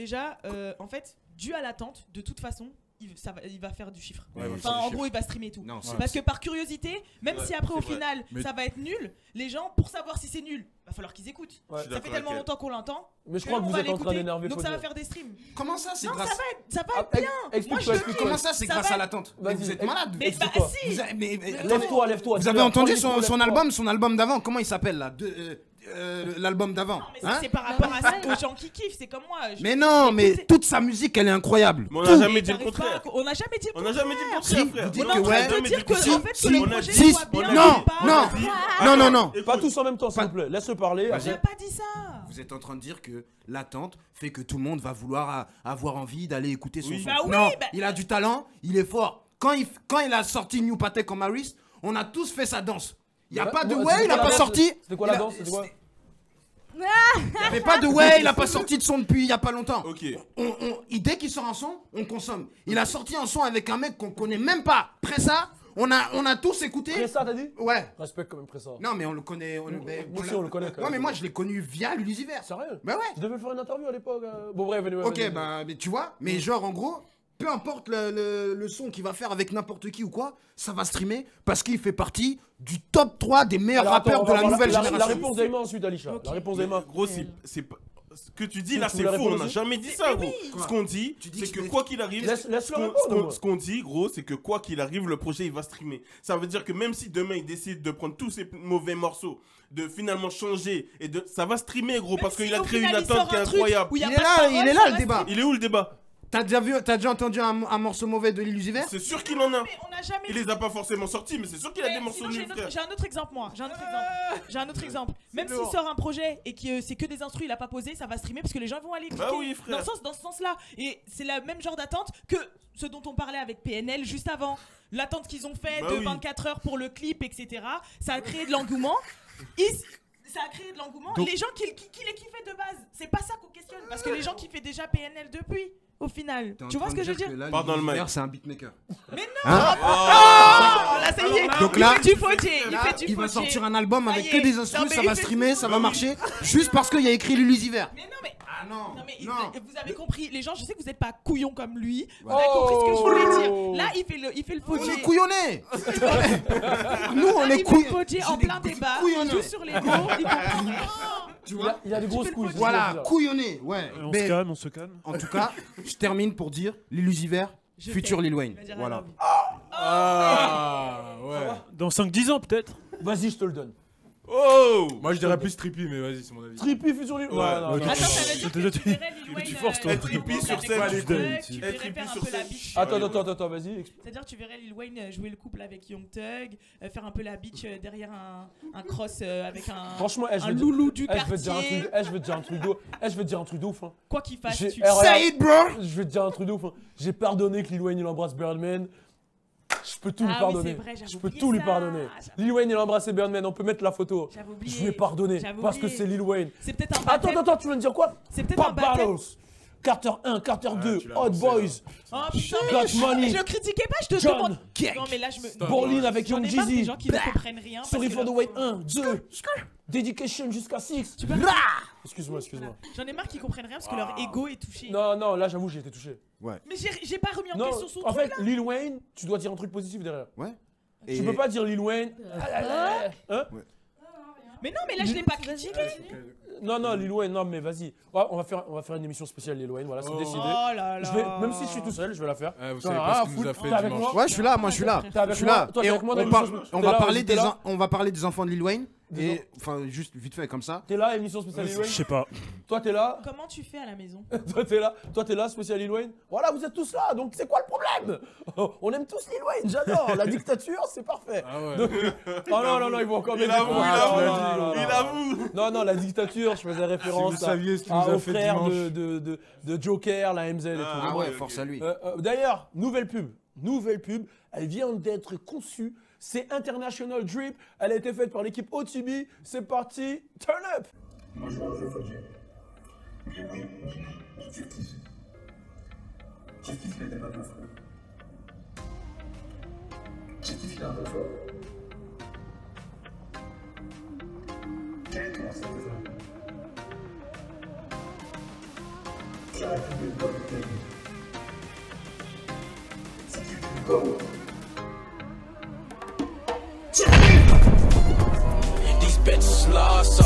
Déjà, en fait, dû à l'attente, de toute façon, il va faire du chiffre. Ouais, enfin, en gros, il va streamer et tout. Non, parce que par curiosité, même si après au final ça va être nul, les gens, pour savoir si c'est nul, va falloir qu'ils écoutent. Ça fait tellement longtemps qu'on l'entend. Mais je crois que vous êtes en train d'énerver. Donc ça va faire des streams. Comment ça, c'est non, grâce ça va être bien. Explique-toi. Comment ça, c'est grâce à l'attente? Vous êtes malade. Mais bah si. Lève-toi. Vous avez entendu son album d'avant? Comment il s'appelle là? L'album d'avant. Non, mais c'est par rapport aux gens qui kiffent, c'est comme moi. Mais non, mais toute sa musique, elle est incroyable. Mais on n'a jamais dit le contraire. On n'a jamais dit le contraire. On n'a jamais dit le contraire, frère. Vous dites que ouais. On dire que en fait, le projet soit bien. Non. Pas tous en même temps, s'il vous plaît. Laisse-le parler. On n'a pas dit ça. Vous êtes en train de dire que l'attente fait que tout le monde va vouloir avoir envie d'aller écouter son son. Bah oui, non, il a du talent, il est fort. Quand il a sorti New Patek comme Harris, on a tous fait sa danse. Il n'y a pas de ouais, il a pas sorti. C'était quoi la danse? C'était quoi? Il n'y avait pas de ouais, il a pas sorti de son depuis il y a pas longtemps. Ok. Dès qu'il sort un son, on consomme. Il a sorti un son avec un mec qu'on connaît même pas. Pressa, on a tous écouté. Pressa, t'as dit? Ouais. Respecte quand même Pressa. Non, mais on le connaît. Moi aussi, on le connaît quand même. Ouais, mais moi je l'ai connu via l'Univers. Sérieux? Bah ouais. Je devais faire une interview à l'époque. Bon, bref, venez. Ok, bah, mais tu vois, mais genre en gros, peu importe le son qu'il va faire avec n'importe qui ou quoi, ça va streamer parce qu'il fait partie du top 3 des meilleurs rappeurs de la nouvelle génération. La réponse d'Emma ensuite, Alisha. La réponse d'Emma. Gros, c'est pas. Ce que tu dis là, c'est faux. On n'a jamais dit ça, gros. Ce qu'on dit, c'est que quoi qu'il arrive, ce qu'on dit, gros, c'est que quoi qu'il arrive, le projet il va streamer. Ça veut dire que même si demain il décide de prendre tous ces mauvais morceaux, de finalement changer et ça va streamer, gros, parce qu'il a créé une attente qui est incroyable. Il est là le débat. Il est où le débat? T'as déjà entendu un morceau mauvais de l'Illusiver? C'est sûr qu'il en a. Mais on a jamais. Il les a pas forcément sortis, mais c'est sûr qu'il a des morceaux nuls, frère. J'ai un autre exemple, moi. J'ai un autre exemple. Même s'il sort un projet et que c'est que des instrus, il a pas posé, ça va streamer parce que les gens vont aller cliquer. Bah oui, frère. Dans ce sens-là. Et c'est le même genre d'attente que ce dont on parlait avec PNL juste avant. L'attente qu'ils ont fait de 24 heures pour le clip, etc. Ça a créé de l'engouement. Ça a créé de l'engouement. Les gens qui les kiffaient de base, c'est pas ça qu'on questionne. Parce que les gens kiffaient déjà PNL depuis. Au final, tu vois ce que je veux dire? Pas dans le mic. C'est un beatmaker. Mais non! Là, ça y est. Donc là, il fait du fautier. Il va sortir un album avec que des instruments, ça va streamer, ça va marcher, juste parce qu'il y a écrit l'Illusiver. Mais non, mais. Ah non, vous avez compris, les gens, je sais que vous n'êtes pas couillons comme lui. Vous avez compris ce que je voulais dire. Là, il fait le fautier. On est couillonnés. Nous, on est couillonnés. En plein débat, il joue sur les mots, il comprend. Tu vois, il y a des grosses couilles. Voilà, couillonné, ouais. On se calme. En tout cas, je termine pour dire l'Illusiver, futur Lil Wayne. Voilà. Ah ouais. Dans 5-10 ans peut-être. Vas-y, je te le donne. Oh! Moi je dirais plus Trippy, mais vas-y, c'est mon avis. Trippy futur Lil Wayne. Attends, ça veut dire que tu verrais Lil Wayne. Tu forces toi. Trippy sur scène. Tu verrais faire un peu la bitch. Attends, vas-y. C'est-à-dire tu verrais Lil Wayne jouer le couple avec Young Thug, faire un peu la bitch derrière un cross avec un loulou du quartier. Je vais te dire un truc de ouf. Quoi qu'il fasse, tu Say it, bro! Je vais te dire un truc de ouf. J'ai pardonné que Lil Wayne il embrasse Birdman. Je peux tout lui pardonner. Je peux tout lui pardonner. Lil Wayne il a embrassé Birdman, on peut mettre la photo. Je lui ai pardonné parce que c'est Lil Wayne. C'est peut-être un Attends, tu viens de dire quoi? C'est peut-être un Battles. Carter 1, Carter 2, Hot Boys. Oh putain, Got Money. je critiquais pas, je te John. demande. Non mais là je me. Borlin avec Young Jeezy. Des gens qui ne comprennent rien. Sorry for the wait 1, 2. Dedication jusqu'à 6. Excuse-moi. J'en ai marre qu'ils comprennent rien parce que leur ego est touché. Non, là j'avoue j'ai été touché. Ouais. Mais j'ai pas remis en question son truc. En fait, Lil Wayne, tu dois dire un truc positif derrière. Ouais. Tu peux pas dire Lil Wayne. Hein? Mais non, mais là je l'ai pas critiqué. Non, Lil Wayne, non mais vas-y. Ouais, on va faire une émission spéciale Lil Wayne, voilà, c'est décidé. Oh là là. Même si je suis tout seul, je vais la faire. Vous savez pas ce qu'il nous a fait dimanche. Ouais, je suis là, moi je suis là. T'es avec moi. Toi, t'es avec moi dans l'émission. On va parler des enfants de Lil Wayne. Et enfin, juste vite fait comme ça. T'es là, émission spéciale Lil Wayne? Je sais pas. Toi, t'es là? Comment tu fais à la maison? Toi, t'es là, spécial Lil Wayne? Voilà, vous êtes tous là, donc c'est quoi le problème? On aime tous Lil Wayne, j'adore. La dictature, c'est parfait. Ah ouais. Donc... Oh non, ils vont encore mettre Il avoue. Non, la dictature, je faisais référence au frère de Joker, la MZ et tout. Ah ouais, force à lui. D'ailleurs, nouvelle pub, elle vient d'être conçue. C'est International Drip, elle a été faite par l'équipe OTB. C'est parti, turn up! Moi je vois un jeu Fodjet. Mais oui, j'ai kiffé. J'ai kiffé, il était pas de frère. J'ai kiffé, il a un peu fort. Comment ça fait ça? These bitches lost.